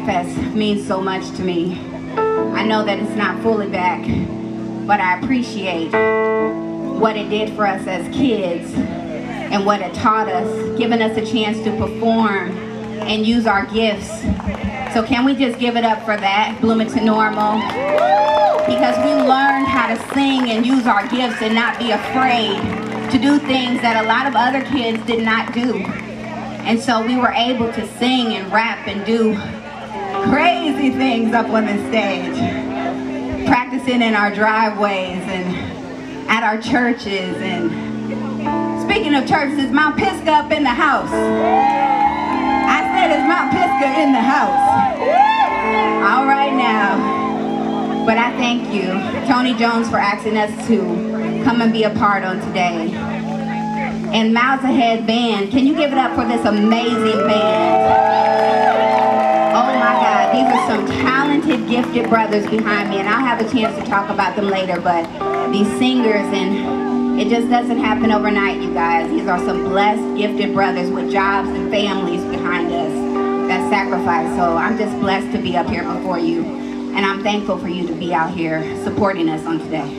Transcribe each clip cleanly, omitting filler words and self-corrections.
Fest means so much to me. I know that it's not fully back, but I appreciate what it did for us as kids and what it taught us, giving us a chance to perform and use our gifts. So can we just give it up for that, Bloomington Normal? Because we learned how to sing and use our gifts and not be afraid to do things that a lot of other kids did not do. And so we were able to sing and rap and do crazy things up on the stage. Practicing in our driveways and at our churches. And speaking of churches, Mount Pisgah up in the house. I said it's Mount Pisgah in the house. All right now. But I thank you, Tony Jones, for asking us to come and be a part on today. And Miles Ahead Band, can you give it up for this amazing band? Oh my God, these are some talented, gifted brothers behind me, and I'll have a chance to talk about them later, but these singers, and it just doesn't happen overnight, you guys. These are some blessed, gifted brothers with jobs and families behind us that sacrifice. So I'm just blessed to be up here before you, and I'm thankful for you to be out here supporting us on today.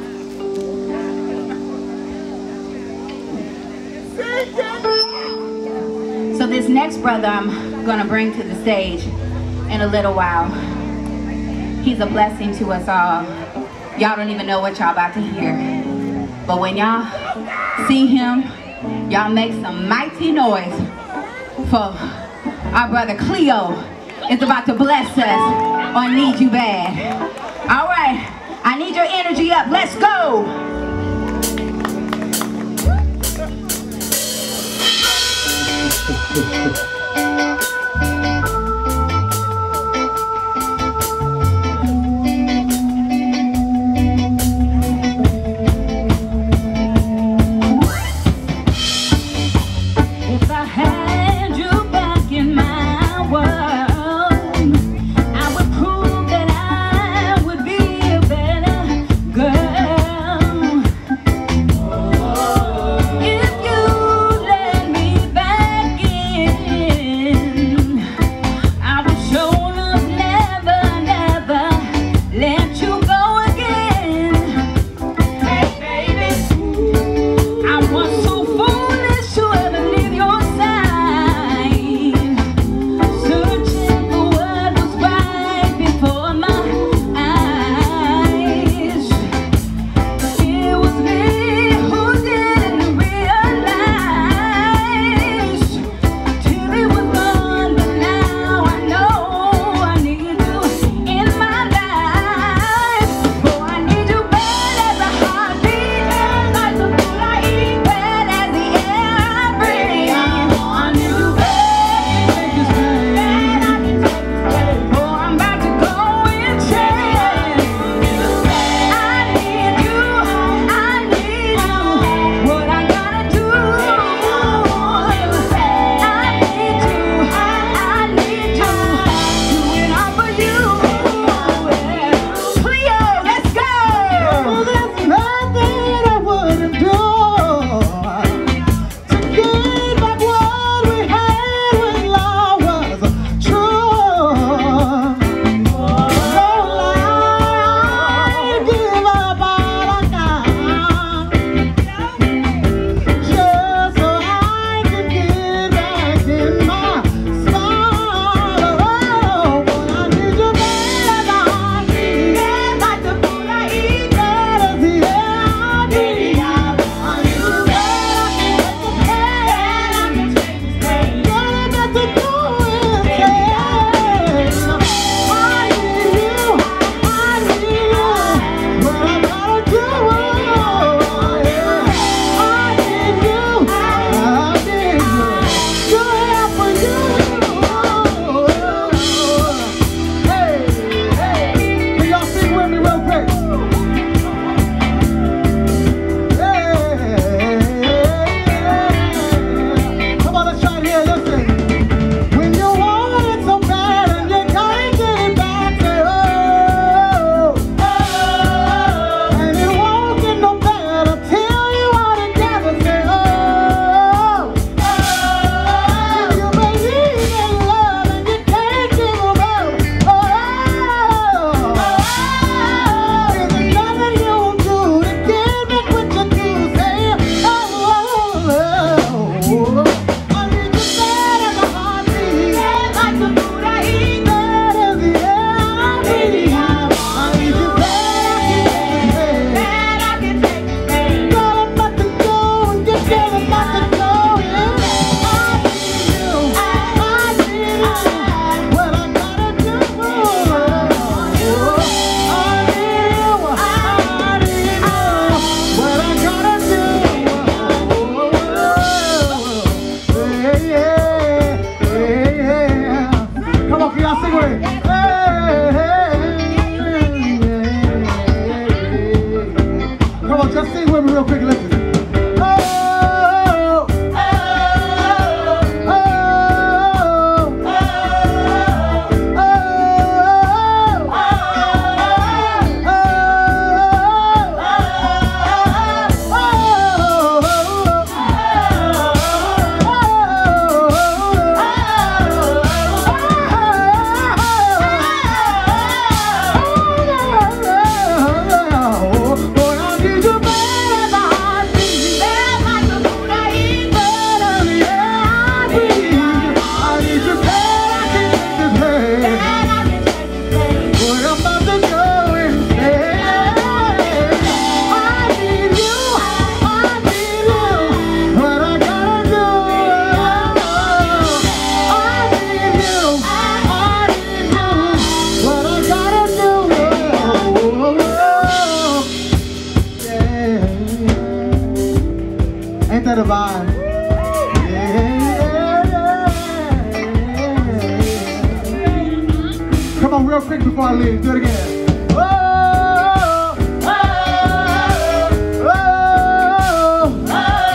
So this next brother I'm gonna bring to the stage in a little while. He's a blessing to us all. Y'all don't even know what y'all about to hear. But when y'all see him, y'all make some mighty noise for our brother Cleo is about to bless us on Need You Bad. All right, I need your energy up, let's go. If I had you back in my world, I would prove that I would be a better girl. If you let me back in Come on, just sing with me real quick. Listen. Ain't that a vibe? Yeah. Come on, real quick before I leave. Do it again. Oh, oh, oh, oh,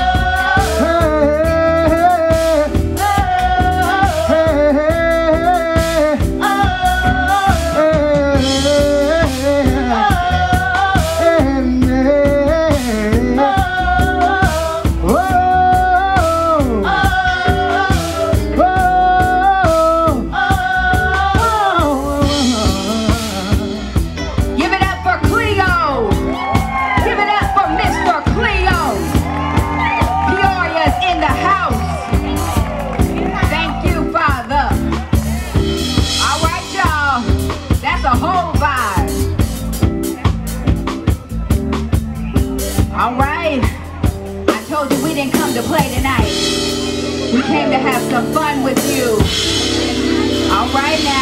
all right, I told you we didn't come to play tonight. We came to have some fun with you. All right now.